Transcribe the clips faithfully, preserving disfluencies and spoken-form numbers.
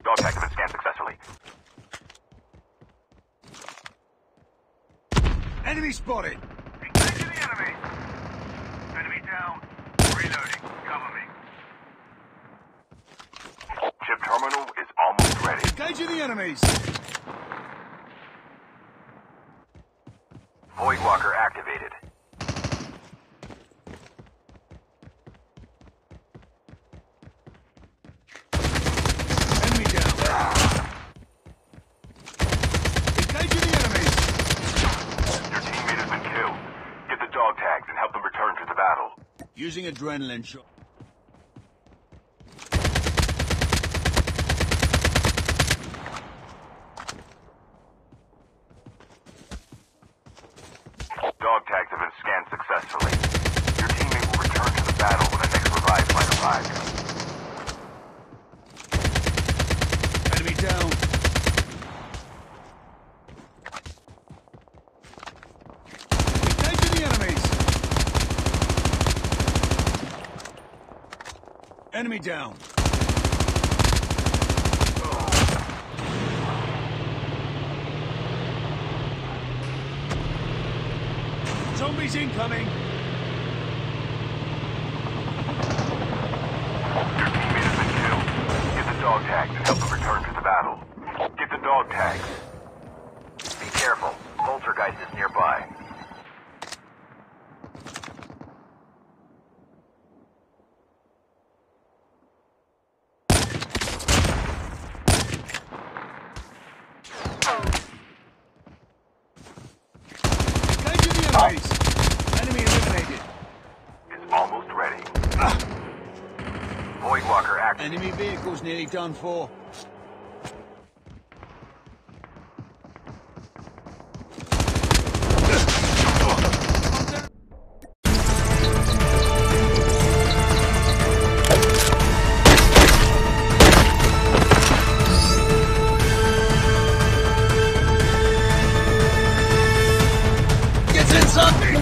Dog tag has been scanned successfully. Enemy spotted! Engaging the enemy! Enemy down. Reloading. Cover me. Chip terminal is almost ready. Engaging the enemies! Void Walker activated. Enemy down! Engaging the enemies! Your teammate has been killed. Get the dog tags and help them return to the battle. Using adrenaline shot. Dog tags have been scanned successfully. Your teammate will return to the battle when the next revive flight arrives. Enemy down! Engaging the enemies! Enemy down! Zombies incoming! Your teammate has been killed. Get the dog tags and help them return to the battle. Get the dog tags. Be careful. Poltergeist is nearby. Engaging the enemies! Enemy eliminated! It's almost ready. Void Walker active. Enemy vehicles nearly done for. Get inside!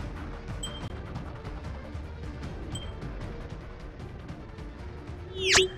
Beep.